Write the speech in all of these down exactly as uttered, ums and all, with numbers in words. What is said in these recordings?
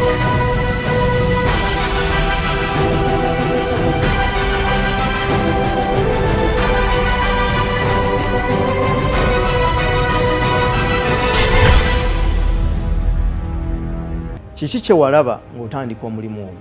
Kiki kye walaba ng'otandika omulimu ogwo?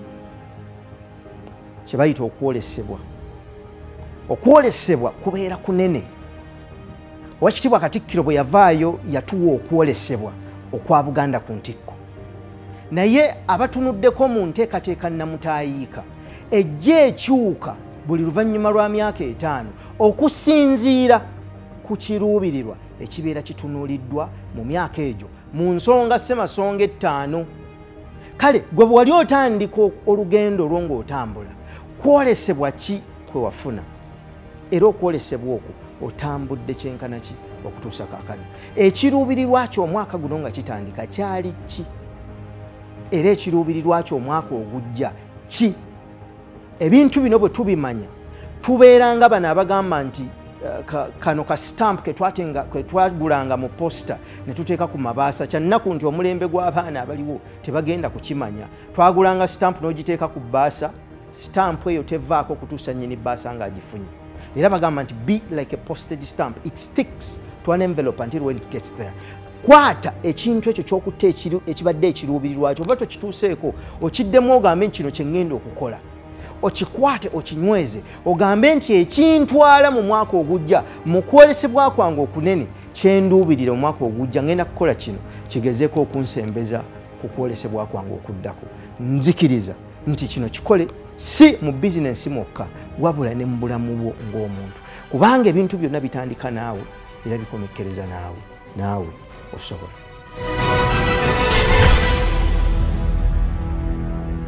Kye bayita okwolesebwa. Okwolesebwa kubeera kunene. Oweekitiibwa Katikkiro bwe yavaayo yatuwa okwolesebwa okwa Buganda ku ntikko. Naye abatunuddeko mu nteekateeka nnamutaayiika ejja ekyuka buli luvannyuma lwa myaka etaano okusinziira ku kiruubirirwa ekibeera kitunuuliddwa mu myaka egyo mu nsonga ssemasonga ettaano. Kale gwe bwe wali otandika olugendo olwo ng'otambula, kwolesebwa ki kwe wafuna? Era okwolesebwa okwo otambudde kyenkana ki okutuusa kaakano? Ekiruubirirwa kyo omwaka guno nga kitandika kyali ki? Era ekiruubirirwa kyo omwaka ogujja ki? Ebintu bino bwe tubimanya tubeeranga bano abagamba nti Ka, kano ka stamp ke twatenga ke twagulanga mu posta ne tuteeka ku mabaasa kyannaku nti omulembe gw'abaana abaliwo tebagenda kukimanya. Twagulanga stamp n'ogiteeka ku bbaasa, stamp eyo tevaako kutuusa nnyini bbaasa ng'agifunye. Era bagamba nti be like a postage stamp, it sticks to an envelope until when it gets there. Kwata ekintu ekyo ky'okutta ekibadde ekiruubirirwa kyo oba tokituuseeko okiddemu ogambe kino kye ŋŋenda okukola. Okikwate okinyweze ogambe nti ekintwala mu mwaka ogujja mu kwolesebwa kwange okunene kyenduubirira omwaka ogujja ngenda kukola kino kigezeeko okunsembeza ku kwolesebwa kwange okuddako. Nzikiriza nti kino kikole si mu bizinensi mwokka wabula ne mu bulamu bwo ng'omuntu, kubanga ebintu byonna bitandika naawe era bikomekkereza naawe. Naawe osobola.